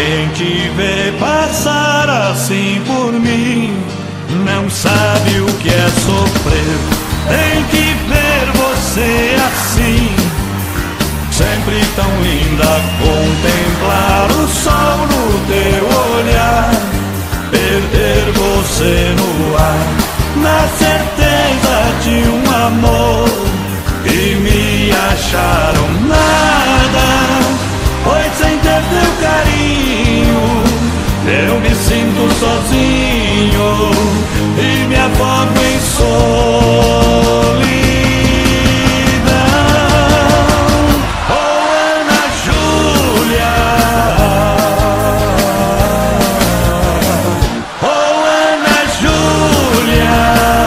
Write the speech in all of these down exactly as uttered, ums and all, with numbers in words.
Quem te vê passar assim por mim não sabe o que é sofrer. Tem que ver você assim, sempre tão linda. Contemplar o sol no teu olhar, perder você no ar, na certeza de um amor. E me acharam nada, pois sem ter teu carinho eu me sinto sozinho e me afogo em solidão. Oh, Ana Júlia, oh, Ana Júlia,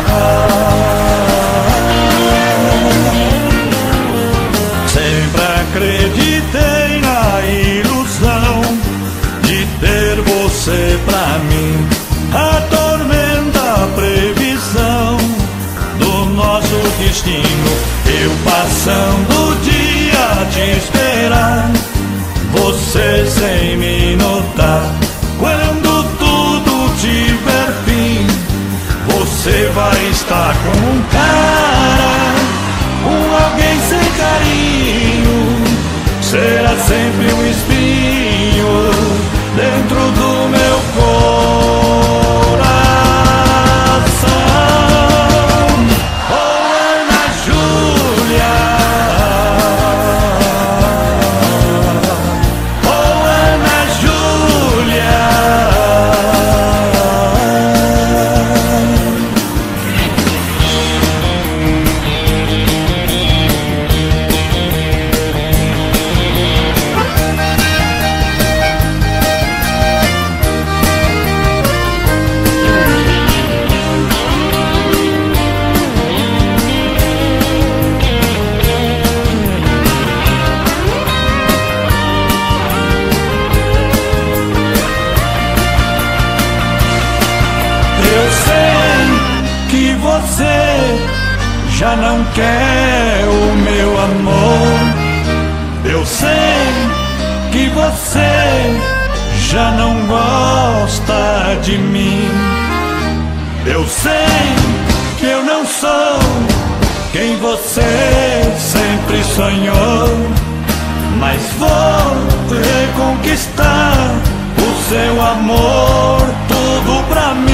sempre acreditei na ilusão de ter você pra mim. Atormenta a previsão do nosso destino. Eu passando o dia a te esperar, você sem me notar. Quando tudo tiver fim, você vai estar com um cara, com alguém sem carinho. Será sempre um espinho dentro do meu coração. Oh, Ana Júlia, oh, Ana Júlia. Eu sei que você já não quer o meu amor. Eu sei que você já não gosta de mim. Eu sei que eu não sou quem você sempre sonhou, mas vou reconquistar o seu amor, tudo pra mim.